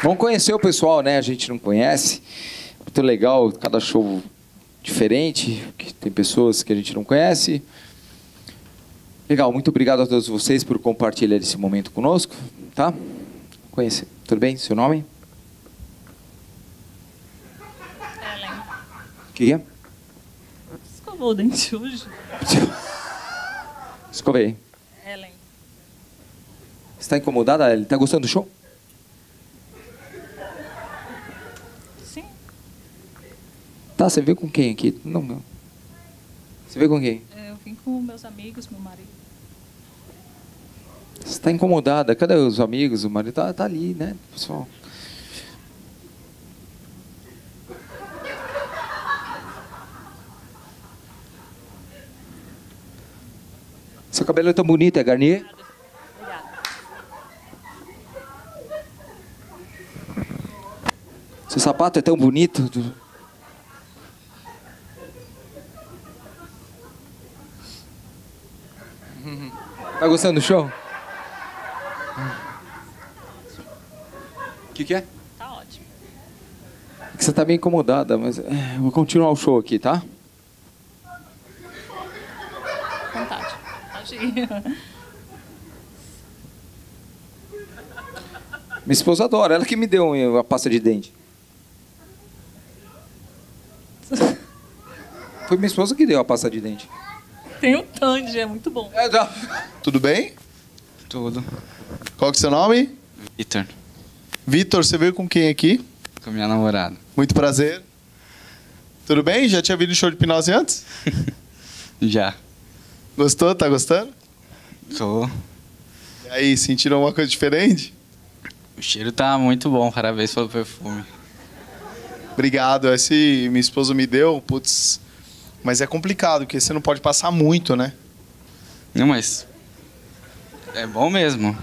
Vamos conhecer o pessoal, né? A gente não conhece. Muito legal, cada show diferente, que tem pessoas que a gente não conhece. Legal, muito obrigado a todos vocês por compartilhar esse momento conosco, tá? Conhecer. Tudo bem? Seu nome? Ellen. O que é? Escovou o dente hoje? Escovei. Ellen. Você está incomodada? Ele está gostando do show? Sim. Tá, você veio com quem aqui? Não. Você veio com quem? Eu vim com meus amigos, meu marido. Você está incomodada. Cadê os amigos? O marido tá ali, né, pessoal? Seu cabelo é tão bonito, é Garnier? Obrigada. Seu sapato é tão bonito. Tá gostando do show? O que é? Tá ótimo. É que você tá bem incomodada, mas eu vou continuar o show aqui, tá? Vontade. Pode ir. Minha esposa adora, ela que me deu a pasta de dente. Foi minha esposa que deu a pasta de dente. Tem o Tandy, é muito bom. Tudo bem? Tudo. Qual que é o seu nome? Vitor, Vitor, você veio com quem aqui? com minha namorada. Muito prazer. Tudo bem? Já tinha visto show de hipnose antes? Já. Gostou? Tá gostando? Tô. E aí, sentiram alguma coisa diferente? O cheiro tá muito bom, parabéns pelo perfume. Obrigado. Esse minha esposa me deu, putz. Mas é complicado, porque você não pode passar muito, né? Não, mas é bom mesmo.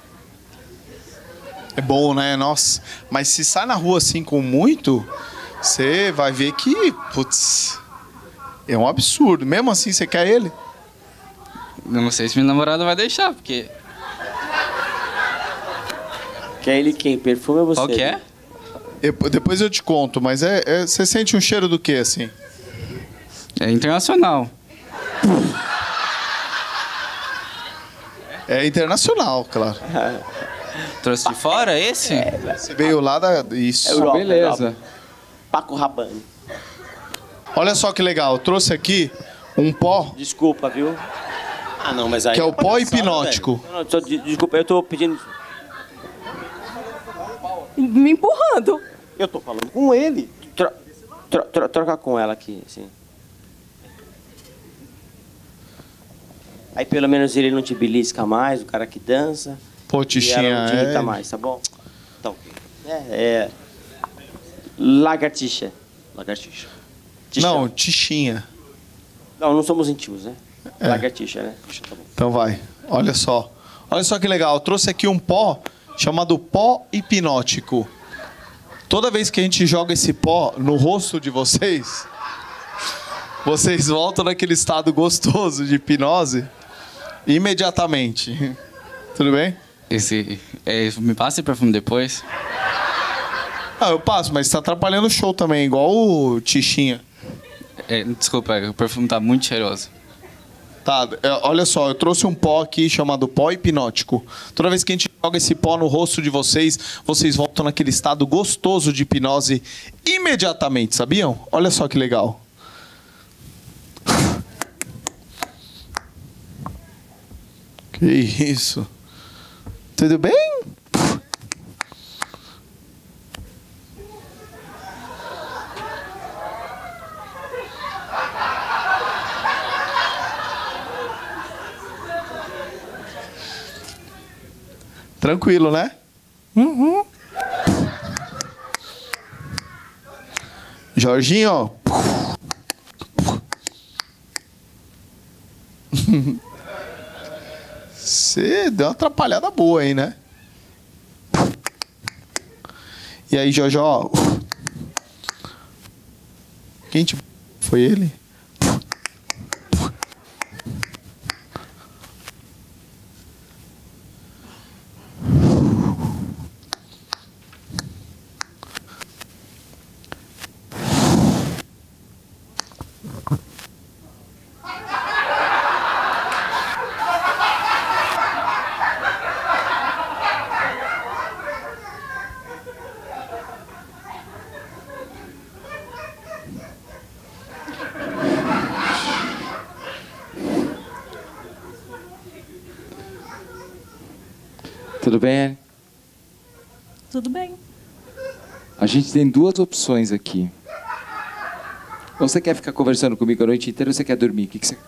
É bom, né? Nossa. Mas se sai na rua assim com muito, você vai ver que, putz, é um absurdo. Mesmo assim, você quer ele? Eu não sei se minha namorada vai deixar, porque... Quer ele quem? Perfume ou você? Qual que é? Depois eu te conto, mas você sente um cheiro do quê, assim? É internacional. É internacional, claro. Trouxe de fora esse? Você veio lá da... Isso. Europa, Beleza. Europa. Paco Rabanne. Olha só que legal. Eu trouxe aqui um pó, Desculpa, viu? Ah, não, mas aí... que é o pó palhaçada, hipnótico. velho. Não, desculpa, eu tô pedindo... Me empurrando. Eu tô falando com ele. Troca com ela aqui, assim. Aí pelo menos ele não te belisca mais, o cara que dança. Pô, E Tichinha, ela não te irrita mais, tá bom? Então, lagartixa. Lagartixa. Não, Tichinha. Não somos íntimos, né? Lagartixa, né? Puxa, tá bom. Então vai. Olha só. Olha só que legal. Eu trouxe aqui um pó chamado pó hipnótico. Toda vez que a gente joga esse pó no rosto de vocês, vocês voltam naquele estado gostoso de hipnose imediatamente. Tudo bem? Me passa esse perfume depois? Ah, eu passo, mas tá atrapalhando o show também, igual o Tichinha. Desculpa, o perfume tá muito cheiroso. Tá, olha só, eu trouxe um pó aqui chamado pó hipnótico. Toda vez que a gente joga esse pó no rosto de vocês, vocês voltam naquele estado gostoso de hipnose imediatamente, sabiam? Olha só que legal. Que isso? Tudo bem? Tranquilo, né? Uhum. Jorginho, você deu uma atrapalhada boa aí, né? E aí, Jojó? Quem te... Foi ele? Tudo bem, Anne? Tudo bem. A gente tem duas opções aqui. Ou você quer ficar conversando comigo a noite inteira ou você quer dormir? O que você...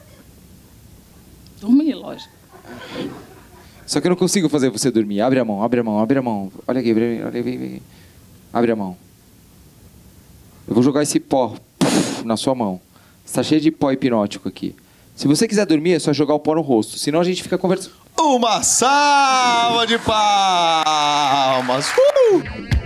Dormir, lógico. Só que eu não consigo fazer você dormir. Abre a mão, abre a mão, abre a mão. Olha aqui, olha aqui, vem, vem. Abre a mão. Eu vou jogar esse pó na sua mão. Está cheio de pó hipnótico aqui. Se você quiser dormir, é só jogar o pó no rosto. Senão a gente fica conversando. Uma salva de palmas!